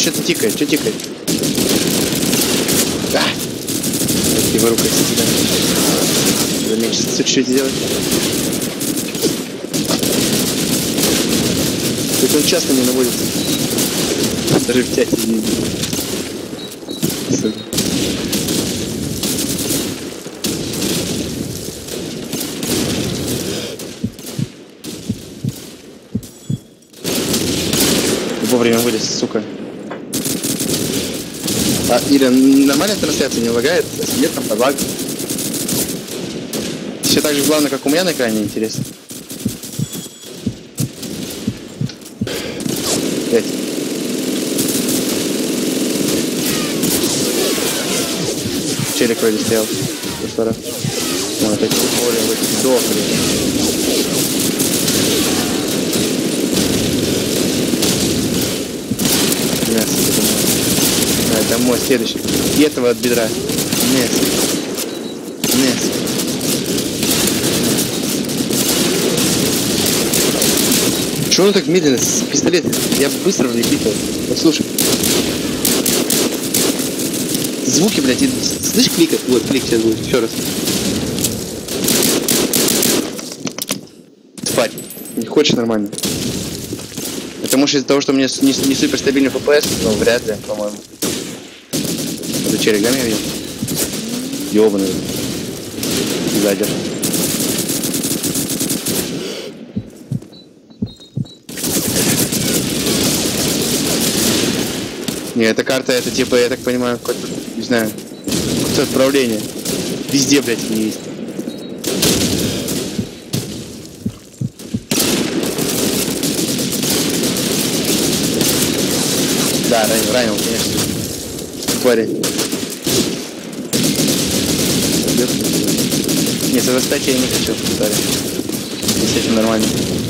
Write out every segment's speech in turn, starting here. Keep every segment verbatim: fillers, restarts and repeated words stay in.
что-то тикает, что тикает? А! Его рукой сидит. Надо меньше чуть-чуть делать. Это он часто не наводится. Даже в тяте не видно. Вовремя вылез, сука. А, Ира, нормальная трансляция не лагает? Если нет, там подлаг. Все так же главное, как у меня на экране, интересно. Пять. Челик вроде стоял. Прошлый раз. Он опять более сдох, домой, следующий. И этого от бедра. Нет. Нет. Чего он так медленно с пистолета? Я быстро влепил. Послушай. Звуки, блядь, и... слышишь кликать? Вот, клик сейчас будет. Еще раз. Тварь. Не хочешь нормально? Это может из-за того, что у меня не, не супер стабильный эф пи эс, но вряд ли, по-моему. Это челик, да, меня видел? Ёбаный. Задер. Не, эта карта, это типа, я так понимаю, какое-то, не знаю, какое-то отправление. Везде, блядь, они есть. Да, ранил, ранил, конечно. Парень. Не, совостать я не хочу, парень. С этим нормально.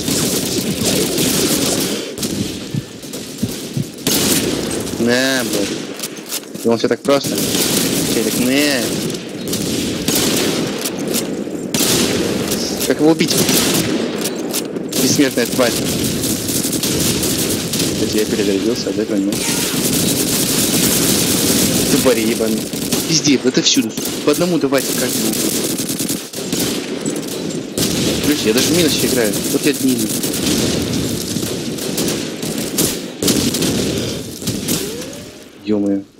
На, блядь. Думал, все так просто. Челик, не. Как его убить? Бессмертная тварь. Кстати, я перезарядился, а до этого нет. Твари ебаные. Везде, это всюду. По одному давайте каждому. Плюс, я даже в минусе играю. Вот я не иду. Ё-моё.